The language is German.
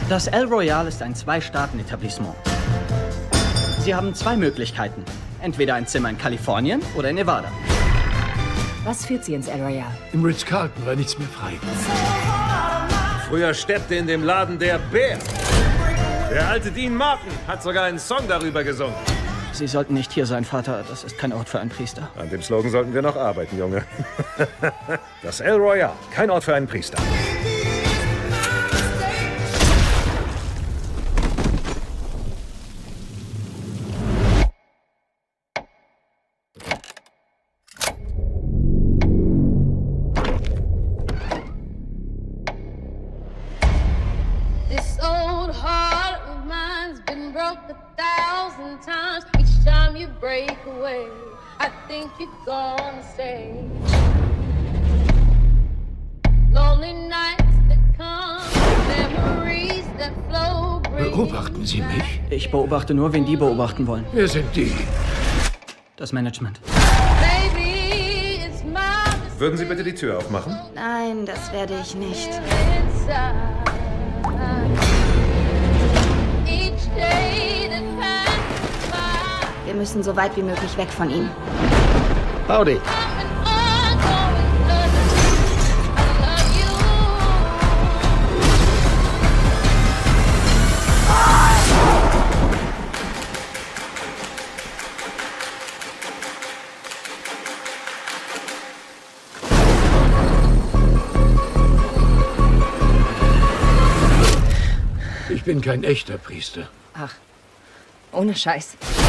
Das El Royale ist ein Zwei-Staaten-Etablissement. Sie haben zwei Möglichkeiten. Entweder ein Zimmer in Kalifornien oder in Nevada. Was führt Sie ins El Royale? Im Ritz-Carlton war nichts mehr frei. Früher steppte in dem Laden der Bär. Der alte Dean Martin hat sogar einen Song darüber gesungen. Sie sollten nicht hier sein, Vater. Das ist kein Ort für einen Priester. An dem Slogan sollten wir noch arbeiten, Junge. Das El Royale, kein Ort für einen Priester. This old heart of mine's been broke 1,000 times. Each time you break away, I think you're gonna stay. Lonely nights that come, memories that flow. Beobachten Sie mich? Ich beobachte nur, wen die beobachten wollen. Wer sind die? Das Management. Maybe it's my Würden Sie bitte die Tür aufmachen? Nein, das werde ich nicht. inside. Each day that passes by. Wir müssen so weit wie möglich weg von ihm. Howdy. And ongoing love. I love you. Ich bin kein echter Priester. Ach, ohne Scheiß.